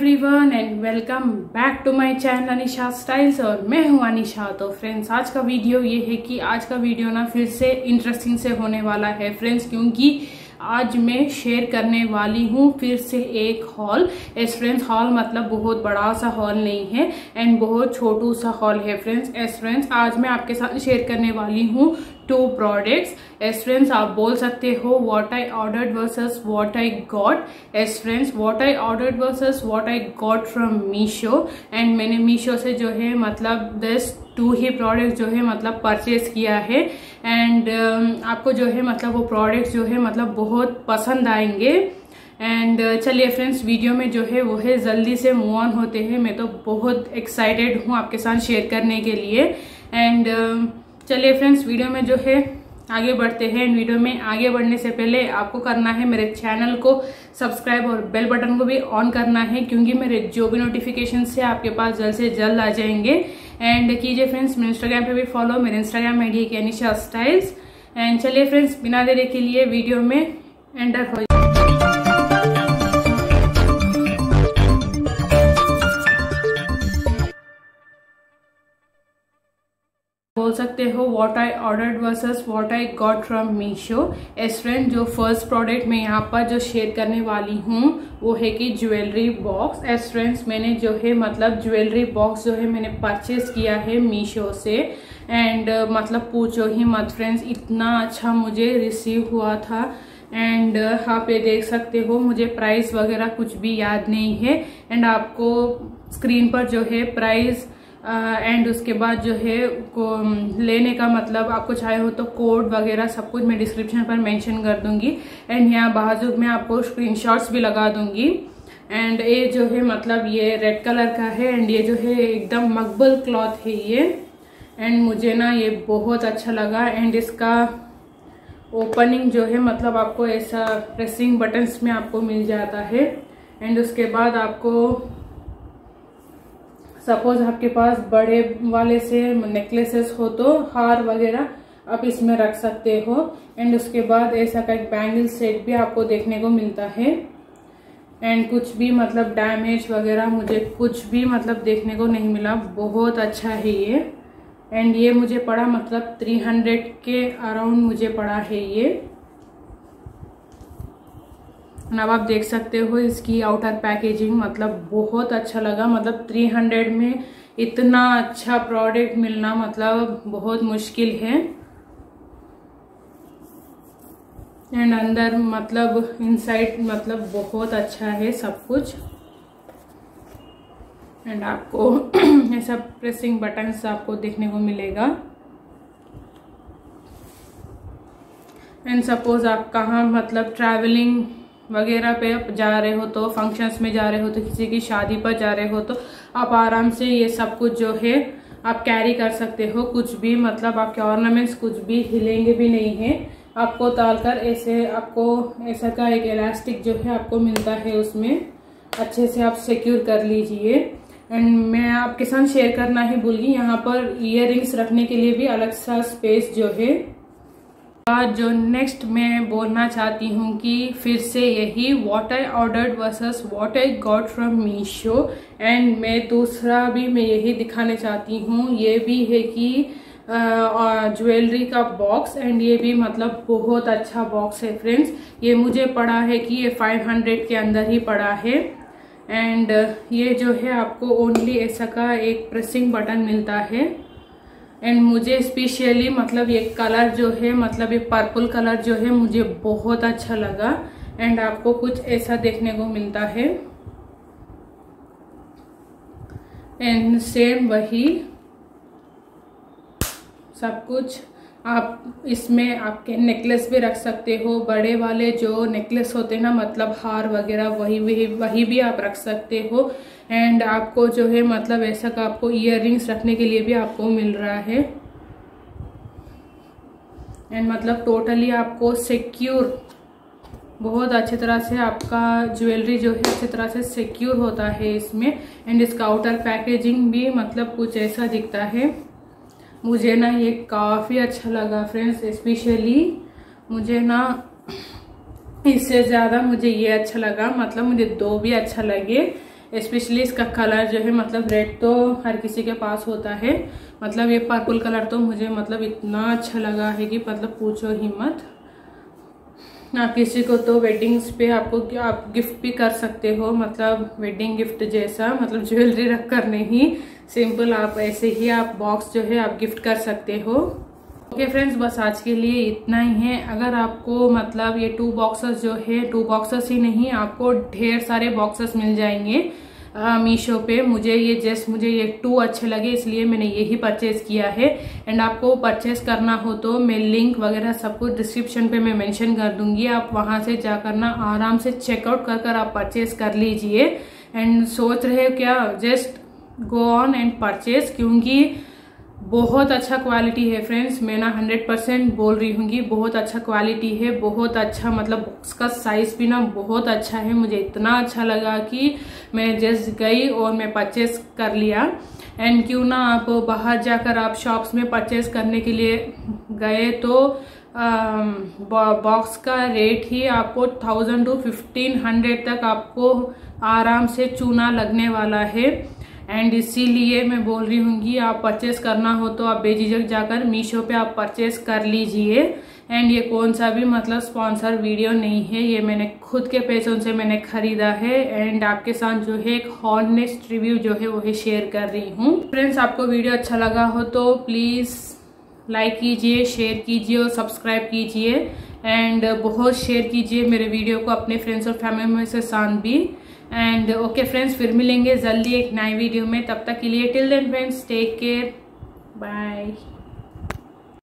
Everyone and welcome back to my channel Anisha styles. और मैं हूं अनिशा। तो फ्रेंड्स, आज का वीडियो ये है कि आज का वीडियो ना फिर से इंटरेस्टिंग से होने वाला है फ्रेंड्स, क्योंकि आज मैं शेयर करने वाली हूँ फिर से एक हॉल। एस फ्रेंड्स, हॉल मतलब बहुत बड़ा सा हॉल नहीं है एंड बहुत छोटू सा हॉल है फ्रेंड्स। एस फ्रेंड्स, आज मैं आपके साथ शेयर करने वाली हूँ 2 प्रोडक्ट्स। एस फ्रेंड्स, आप बोल सकते हो what I ordered versus what I got. Yes friends, what I ordered versus what I got from Meesho. And मैंने मीशो से जो है मतलब 2 ही प्रोडक्ट जो है मतलब परचेज किया है। एंड आपको जो है मतलब वो प्रोडक्ट्स जो है मतलब बहुत पसंद आएंगे। एंड चलिए फ्रेंड्स, वीडियो में जो है वो है जल्दी से मूव ऑन होते हैं। मैं तो बहुत एक्साइटेड हूँ आपके साथ शेयर करने के लिए। एंड चलिए फ्रेंड्स, वीडियो में जो है आगे बढ़ते हैं। वीडियो में आगे बढ़ने से पहले आपको करना है मेरे चैनल को सब्सक्राइब और बेल बटन को भी ऑन करना है, क्योंकि मेरे जो भी नोटिफिकेशन है आपके पास जल्द से जल्द आ जाएंगे। एंड कीजिए फ्रेंड्स मेरे इंस्टाग्राम पे भी फॉलो। मेरे इंस्टाग्राम आईडी है अनिशा स्टाइल्स। एंड चलिए फ्रेंड्स, बिना देरी के लिए वीडियो में एंटर हो बोल सकते हो what I ordered versus what I got from Meesho. Yes friend, जो फर्स्ट प्रोडक्ट मैं यहाँ पर जो शेयर करने वाली हूँ वो है कि ज्वेलरी बॉक्स। एस फ्रेंड्स, मैंने जो है मतलब ज्वेलरी बॉक्स जो है मैंने परचेज किया है मीशो से। एंड मतलब पूछो ही मत फ्रेंड्स, इतना अच्छा मुझे रिसीव हुआ था। एंड आप ये देख सकते हो, मुझे प्राइस वगैरह कुछ भी याद नहीं है। एंड आपको स्क्रीन पर जो है प्राइस एंड उसके बाद जो है को लेने का मतलब आपको चाहे हो तो कोड वगैरह सब कुछ मैं डिस्क्रिप्शन पर मेंशन कर दूंगी। एंड यहाँ बाजू में आपको स्क्रीनशॉट्स भी लगा दूंगी। एंड ये जो है मतलब ये रेड कलर का है एंड ये जो है एकदम मकबल क्लॉथ है ये। एंड मुझे ना ये बहुत अच्छा लगा। एंड इसका ओपनिंग जो है मतलब आपको ऐसा प्रेसिंग बटन्स में आपको मिल जाता है। एंड उसके बाद आपको सपोज आपके पास बड़े वाले से नेकलेसेस हो तो हार वगैरह आप इसमें रख सकते हो। एंड उसके बाद ऐसा का एक बैंगल सेट भी आपको देखने को मिलता है। एंड कुछ भी मतलब डैमेज वगैरह मुझे कुछ भी मतलब देखने को नहीं मिला। बहुत अच्छा है ये। एंड ये मुझे पड़ा मतलब 300 के अराउंड मुझे पड़ा है ये। अब आप देख सकते हो इसकी आउटर पैकेजिंग मतलब बहुत अच्छा लगा। मतलब 300 में इतना अच्छा प्रोडक्ट मिलना मतलब बहुत मुश्किल है। एंड अंदर मतलब इनसाइड मतलब बहुत अच्छा है सब कुछ। एंड आपको ऐसा प्रेसिंग बटन्स आपको देखने को मिलेगा। एंड सपोज आप कहाँ मतलब ट्रैवलिंग वगैरह पे आप जा रहे हो तो फंक्शंस में जा रहे हो तो किसी की शादी पर जा रहे हो तो आप आराम से ये सब कुछ जो है आप कैरी कर सकते हो। कुछ भी मतलब आपके ऑर्नामेंट्स कुछ भी हिलेंगे भी नहीं है। आपको डालकर ऐसे आपको ऐसा का एक इलास्टिक जो है आपको मिलता है, उसमें अच्छे से आप सिक्योर कर लीजिए। एंड मैं आपके साथ शेयर करना ही भूल गई, यहाँ पर ईयररिंग्स रखने के लिए भी अलग सा स्पेस जो है। जो नेक्स्ट मैं बोलना चाहती हूँ कि फिर से यही what I ordered versus what I got from Meesho. And मैं दूसरा भी मैं यही दिखाने चाहती हूँ। ये भी है कि ज्वेलरी का बॉक्स। एंड ये भी मतलब बहुत अच्छा बॉक्स है फ्रेंड्स। ये मुझे पड़ा है कि ये 500 के अंदर ही पड़ा है। एंड ये जो है आपको ओनली ऐसा का एक प्रेसिंग बटन मिलता है। एंड मुझे स्पेशली मतलब ये कलर जो है मतलब ये पर्पल कलर जो है मुझे बहुत अच्छा लगा। एंड आपको कुछ ऐसा देखने को मिलता है। एंड सेम वही सब कुछ आप इसमें आपके नेकलेस भी रख सकते हो। बड़े वाले जो नेकलेस होते हैं ना मतलब हार वगैरह वही भी आप रख सकते हो। एंड आपको जो है मतलब ऐसा का आपको ईयररिंग्स रखने के लिए भी आपको मिल रहा है। एंड मतलब टोटली आपको सिक्योर बहुत अच्छी तरह से आपका ज्वेलरी जो है अच्छी तरह से सिक्योर होता है इसमें। एंड इसका आउटर पैकेजिंग भी मतलब कुछ ऐसा दिखता है। मुझे ना ये काफ़ी अच्छा लगा फ्रेंड्स। स्पेशली मुझे ना इससे ज़्यादा मुझे ये अच्छा लगा, मतलब मुझे 2 भी अच्छा लगे। स्पेशली इसका कलर जो है मतलब रेड तो हर किसी के पास होता है, मतलब ये पर्पल कलर तो मुझे मतलब इतना अच्छा लगा है कि मतलब पूछो ही मत। आप किसी को तो वेडिंग्स पे आपको आप गिफ्ट भी कर सकते हो, मतलब वेडिंग गिफ्ट जैसा, मतलब ज्वेलरी रख कर नहीं, सिंपल आप ऐसे ही आप बॉक्स जो है आप गिफ्ट कर सकते हो। ओके फ्रेंड्स, बस आज के लिए इतना ही है। अगर आपको मतलब ये 2 बॉक्सेस जो है, 2 बॉक्सेस ही नहीं, आपको ढेर सारे बॉक्सेस मिल जाएंगे मीशो पे। मुझे ये 2 अच्छे लगे इसलिए मैंने यही परचेज किया है। एंड आपको परचेज करना हो तो मैं लिंक वगैरह सब कुछ डिस्क्रिप्शन पे मैं मेंशन कर दूंगी, आप वहां से जाकर ना आराम से चेकआउट कर आप परचेज कर लीजिए। एंड सोच रहे हो क्या, just go on and purchase, क्योंकि बहुत अच्छा क्वालिटी है फ्रेंड्स। मैं ना 100% बोल रही हूँ, बहुत अच्छा क्वालिटी है, बहुत अच्छा, मतलब उसका साइज भी ना बहुत अच्छा है। मुझे इतना अच्छा लगा कि मैं जस्ट गई और मैं परचेस कर लिया। एंड क्यों ना आप बाहर जाकर आप शॉप्स में परचेस करने के लिए गए तो बॉक्स का रेट ही आपको 1000 to 1500 तक आपको आराम से चूना लगने वाला है। एंड इसीलिए मैं बोल रही हूँ कि आप परचेस करना हो तो आप बेझिझक जाकर मीशो पे आप परचेस कर लीजिए। एंड ये कौन सा भी मतलब स्पॉन्सर वीडियो नहीं है, ये मैंने खुद के पैसों से मैंने खरीदा है। एंड आपके साथ जो है एक हॉनेस्ट रिव्यू जो है वो शेयर कर रही हूँ। फ्रेंड्स, आपको वीडियो अच्छा लगा हो तो प्लीज लाइक कीजिए, शेयर कीजिए और सब्सक्राइब कीजिए। एंड बहुत शेयर कीजिए मेरे वीडियो को अपने फ्रेंड्स और फैमिली में से साथ भी। एंड ओके फ्रेंड्स, फिर मिलेंगे जल्दी एक नई वीडियो में, तब तक के लिए till then friends take care, bye.